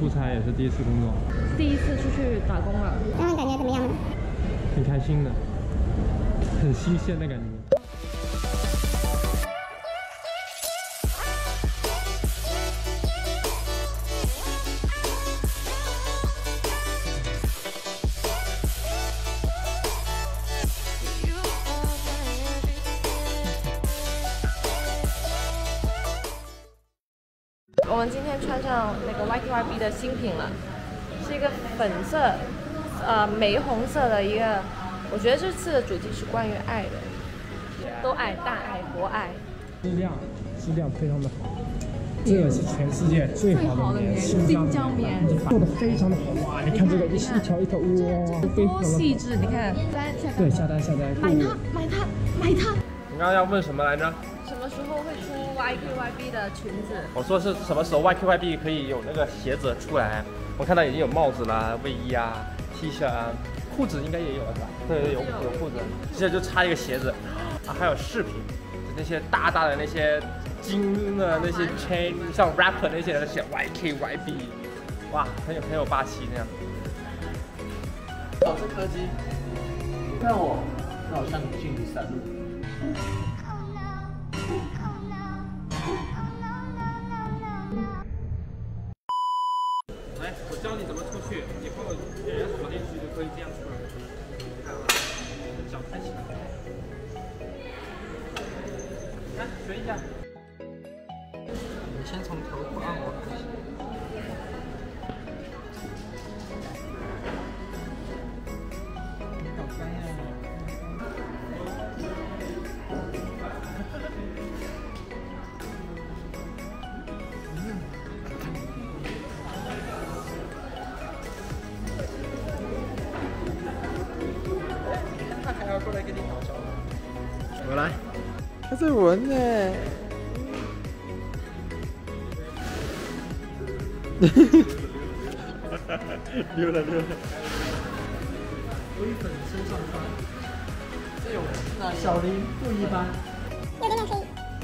出差，也是第一次工作， 第一次出去打工了。 感觉怎么样呢？ 挺开心的，很新鲜的感觉。 我们今天穿上那个 YKYB 的新品了，是一个粉色，玫红色的一个。我觉得这次的主题是关于爱的，都爱，大爱，博爱。 质量非常的好，这个是全世界最好的棉，新疆棉，做的非常的好。哇，你看这个一条一条，哇， 多细致！你看， 对，下单， 买它！ 你刚刚要问什么来着？ 什么时候会出 YKYB 的裙子？ 我说是什么时候 YKYB 可以有那个鞋子出来？我看到已经有帽子啦、卫衣啊、T 恤啊，裤子应该也有了是吧？对，有裤子，现在就差一个鞋子啊，还有饰品，那些大的那些金的那些 chain， 像 rapper 那些人写 YKYB， 哇，很有霸气那样。 我是柯基，看我，那我向你敬礼3路。 来，我教你怎么出去，以后人家跑进去就可以这样出来。看到吗？脚抬起来。来，学一下。 你先从头部按摩开始。你好干呀！ 过来跟你打招呼。我来，他在闻呢。溜了。微粉身上穿，这有小林不一般。 有点黑。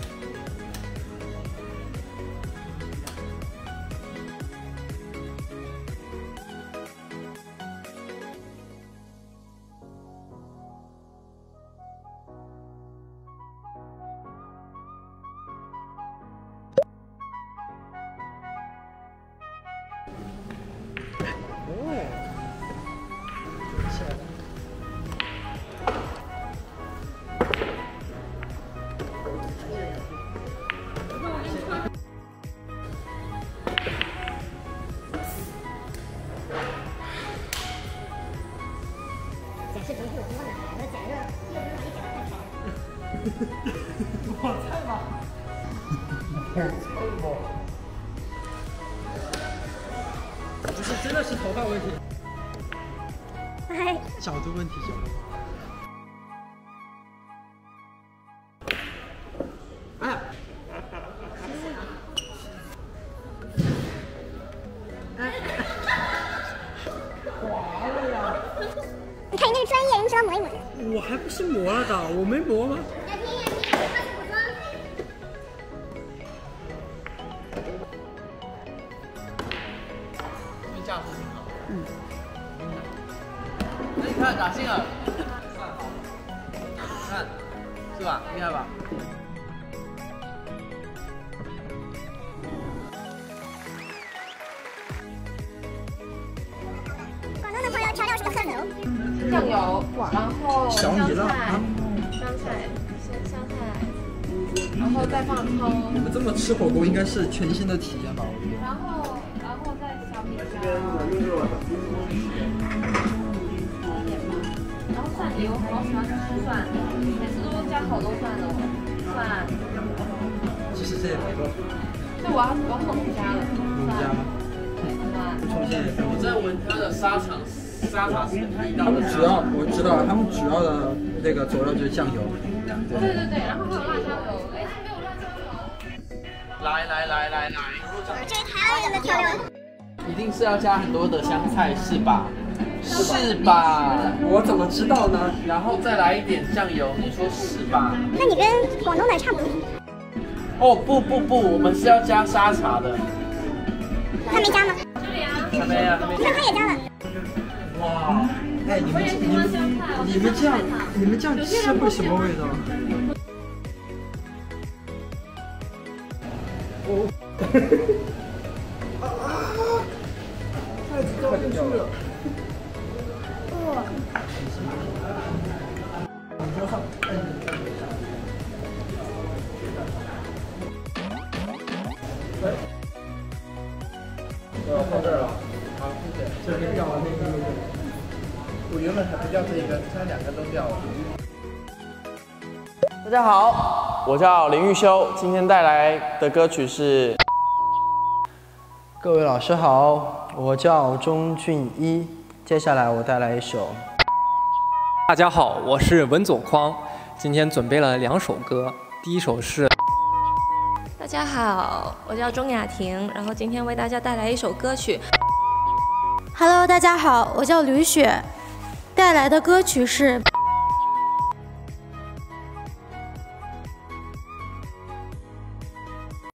我菜吗？不是，真的是头发问题。角度问题，角度。哎呀！滑了呀！ 你看你那个专业，你只要抹一抹。 我还不是磨了的，我没磨吗？ 架势挺好。那你看打进了，看是吧？厉害吧？ 广东的朋友调料是个酱油， 酱油，然后小米辣， 香菜，然后再放葱。 你们这么吃火锅应该是全新的体验吧？ 然后再小米椒，然后蒜泥，我好喜欢吃蒜，每次都加好多蒜的蒜。 其实这也没多。 对，我要猛加了。 猛加吗？出现。我在闻它的沙茶是地道的。我知道，他们主要的那个佐料就是酱油。 对，然后还有辣椒油，哎，没有辣椒油。 来， 这是台湾人的调料。 一定是要加很多的香菜是吧？是吧？我怎么知道呢？然后再来一点酱油，你说是吧？ 那你跟广东的差不多。 哦不，我们是要加沙茶的。 他没加吗？ 这里啊。 还没呀，还没。 那他也加了。 哇，哎，你们这样吃会什么味道？哦，筷子掉进去了。哇！ 放这儿了。好，谢谢。这边掉了那个。我原本还不掉这一根，现在2根都掉了。大家好，我叫林玉修，今天带来的歌曲是。 各位老师好，我叫钟俊一，接下来我带来一首。 大家好，我是文左匡，今天准备了2首歌，第一首是。 大家好，我叫钟雅婷，然后今天为大家带来一首歌曲。 Hello， 大家好，我叫吕雪，带来的歌曲是。